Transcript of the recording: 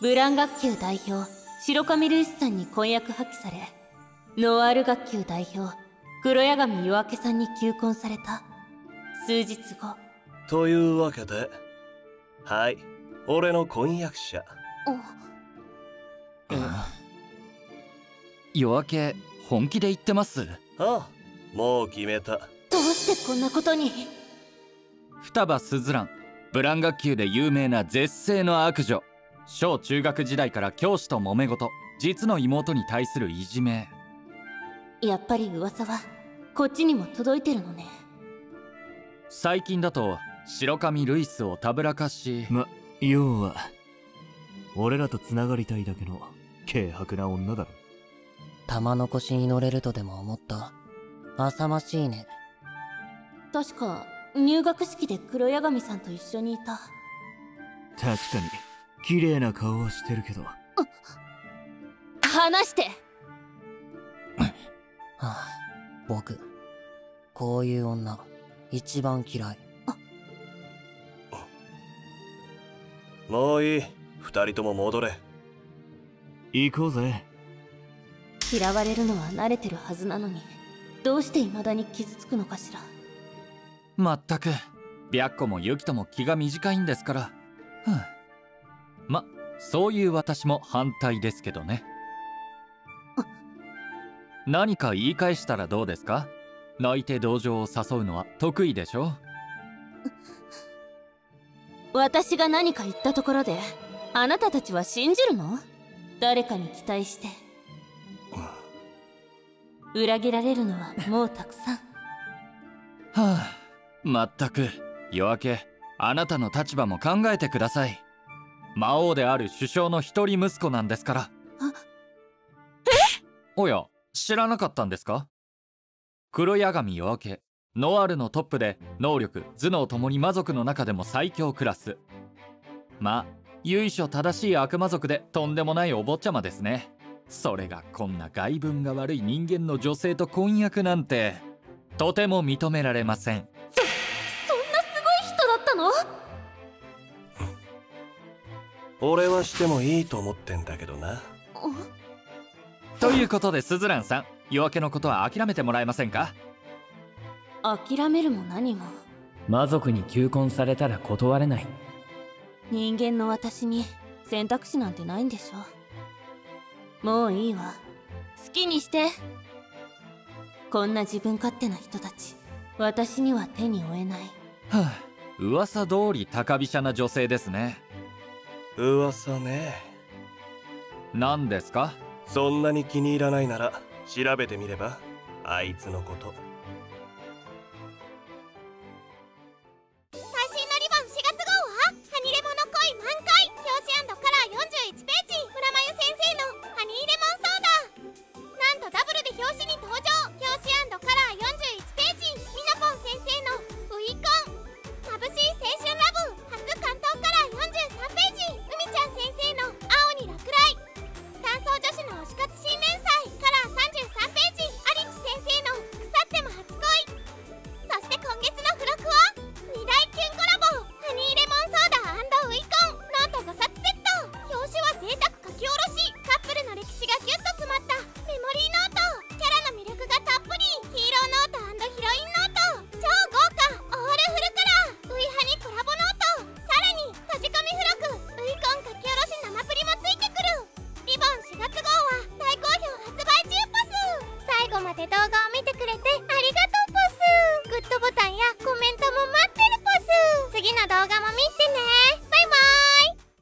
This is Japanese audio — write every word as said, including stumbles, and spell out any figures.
ブラン学級代表白神ルイスさんに婚約破棄され、ノワール学級代表黒八神夜明けさんに求婚された。数日後。 というわけで、はい、俺の婚約者。 夜明け本気で言ってます？ ああ、もう決めた。 どうしてこんなことに？ 双葉スズラン、ブラン学級で有名な絶世の悪女。小中学時代から教師と揉め事、実の妹に対するいじめ。 やっぱり噂はこっちにも届いてるのね。 最近だと白神ルイスをたぶらかし、 ま、要は俺らとつながりたいだけの軽薄な女だろ。 玉の腰に乗れるとでも思った。浅ましいね。 確か入学式で黒八神さんと一緒にいた。 確かに綺麗な顔はしてるけど。 話して。 はあ、僕こういう女一番嫌い。 もういい、二人とも戻れ。 行こうぜ。 嫌われるのは慣れてるはずなのに、どうして未だに傷つくのかしら。 まったく白子もユキとも気が短いんですから。ふん、ま、そういう私も反対ですけどね。何か言い返したらどうですか？泣いて同情を誘うのは得意でしょ。 私が何か言ったところであなたたちは信じるの？誰かに期待して裏切られるのはもうたくさん。はあ、まったく夜明け、あなたの立場も考えてください。魔王である首相の一人息子なんですから。え？おや、知らなかったんですか？黒八神夜明け、ノワールのトップで能力頭脳ともに魔族の中でも最強クラス。まあ由緒正しい悪魔族でとんでもないお坊ちゃまですね。それがこんな外分が悪い人間の女性と婚約なんてとても認められません。 そ、そんなすごい人だったの？ 俺はしてもいいと思ってんだけどな。 ということでスズランさん、夜明けのことは諦めてもらえませんか？ 諦めるも何も。 魔族に求婚されたら断れない。 人間の私に選択肢なんてないんでしょ。もういいわ、好きにして。こんな自分勝手な人たち、私には手に負えない。 はあ、噂通り高飛車な女性ですね。 噂ね。 何ですか？ そんなに気に入らないなら調べてみれば、あいつのこと。 最新のリボンしがつ号はハニレモの恋満開、表紙&カラーよんじゅういちページ、村まゆ先生のハニーレモンソーダ。なんとダブルで表紙に登場。表紙&カラーよんじゅういちページ、みなぽん先生のウイコン。眩しい青春ラブ初関東カラーよんじゅうさんページ、うみちゃん先生の青に落雷。男装女子の推し活新連載カラーさんじゅうさんページ、アリチ先生の腐っても初恋。そして今月の付録はに大キュンコラボ、ハニーレモンソーダ&ウイコンノートごさつセット。表紙は贅沢書き下ろし、カップルの歴史がギュッと詰まったメモリーノート。キャラの魅力がたっぷり、ヒーローノート&ヒロインノート。超豪華オールフルカラーウイハニコラボノート。さらに閉じ込み付録ウイコン書き下ろし生プリもついてくる。リボンしがつ号は大好評発売中ポス。最後まで動画を見てくれてありがとうポス。グッドボタンやコメ